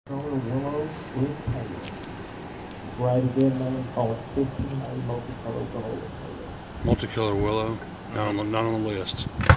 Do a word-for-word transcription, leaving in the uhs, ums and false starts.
Color willow with tail. Right again, man. Call it fifteen A multicolor willow. Multicolor willow, not on the, not on the list.